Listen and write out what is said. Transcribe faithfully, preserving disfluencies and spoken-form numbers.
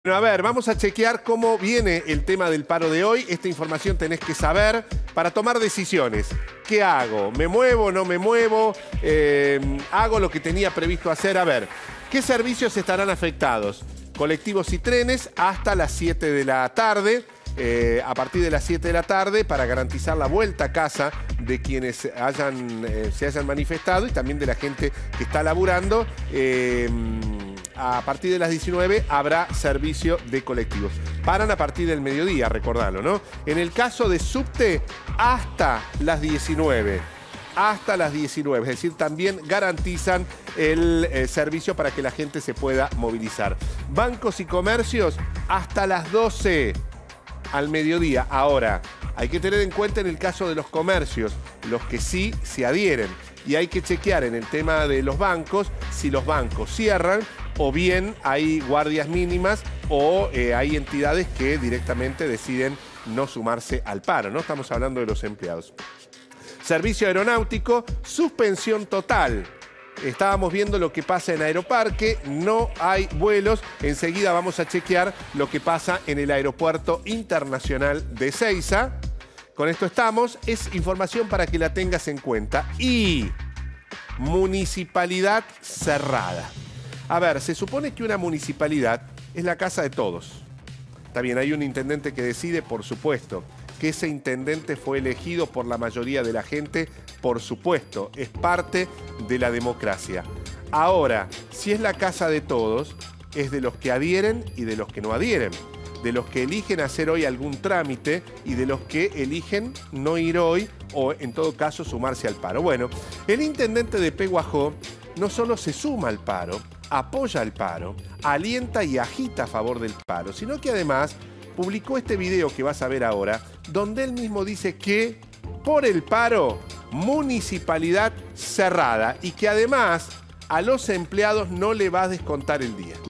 Bueno, a ver, vamos a chequear cómo viene el tema del paro de hoy. Esta información tenés que saber para tomar decisiones. ¿Qué hago? ¿Me muevo? ¿No me muevo? Eh, ¿Hago lo que tenía previsto hacer? A ver, ¿qué servicios estarán afectados? Colectivos y trenes hasta las siete de la tarde. Eh, a partir de las siete de la tarde para garantizar la vuelta a casa de quienes hayan, eh, se hayan manifestado y también de la gente que está laburando. Eh, a partir de las diecinueve habrá servicio de colectivos. Paran a partir del mediodía, recordalo, ¿no? En el caso de subte, hasta las diecinueve. Hasta las diecinueve, es decir, también garantizan el eh, servicio para que la gente se pueda movilizar. Bancos y comercios hasta las doce. Al mediodía. Ahora, hay que tener en cuenta en el caso de los comercios, los que sí se adhieren. Y hay que chequear en el tema de los bancos, si los bancos cierran o bien hay guardias mínimas o eh, hay entidades que directamente deciden no sumarse al paro, ¿no? Estamos hablando de los empleados. Servicio aeronáutico, suspensión total. Estábamos viendo lo que pasa en Aeroparque, no hay vuelos. Enseguida vamos a chequear lo que pasa en el Aeropuerto Internacional de Ezeiza. Con esto estamos, es información para que la tengas en cuenta. Y municipalidad cerrada. A ver, se supone que una municipalidad es la casa de todos. Está bien, hay un intendente que decide, por supuesto, que ese intendente fue elegido por la mayoría de la gente, por supuesto, es parte de la democracia. Ahora, si es la casa de todos, es de los que adhieren y de los que no adhieren, de los que eligen hacer hoy algún trámite y de los que eligen no ir hoy o, en todo caso, sumarse al paro. Bueno, el intendente de Peguajó no solo se suma al paro, apoya el paro, alienta y agita a favor del paro, sino que además publicó este video que vas a ver ahora, donde él mismo dice que por el paro, municipalidad cerrada y que además a los empleados no le va a descontar el día.